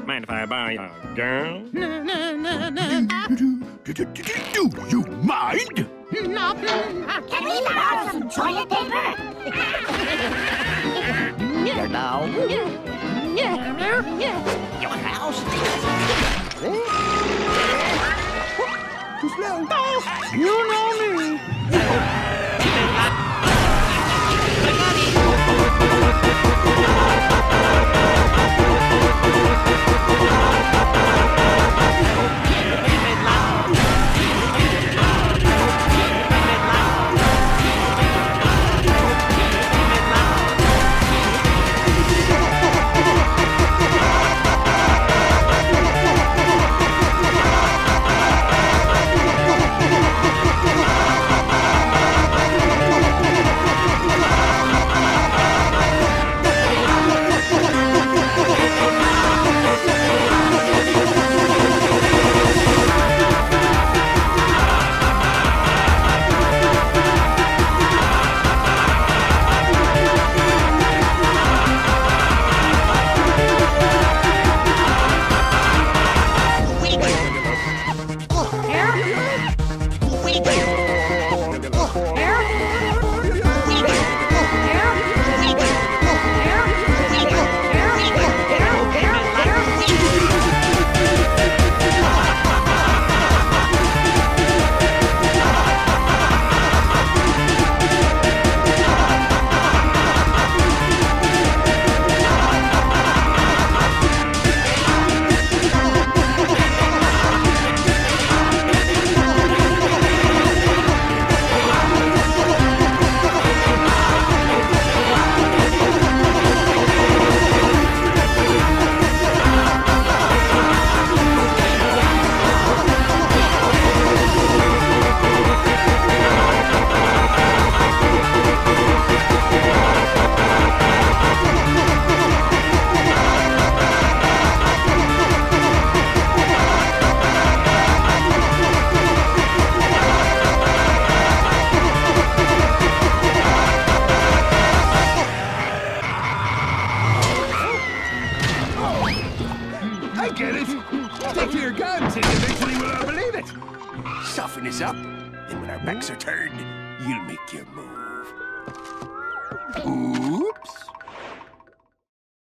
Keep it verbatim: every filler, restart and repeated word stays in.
Mind if I buy a girl? No, no, no, no. Do you mind? No. Can we borrow some toilet paper? Here now. Your house. Too slow. You know me. I get it. Stick to your guns and eventually we'll all believe it. Soften us up, and when our backs are turned, you'll make your move. Ooh.